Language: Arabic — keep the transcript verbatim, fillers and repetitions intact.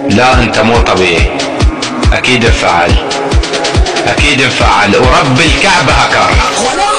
لا انت مو طبيعي. اكيد انفعل، اكيد انفعل ورب الكعبة هكر.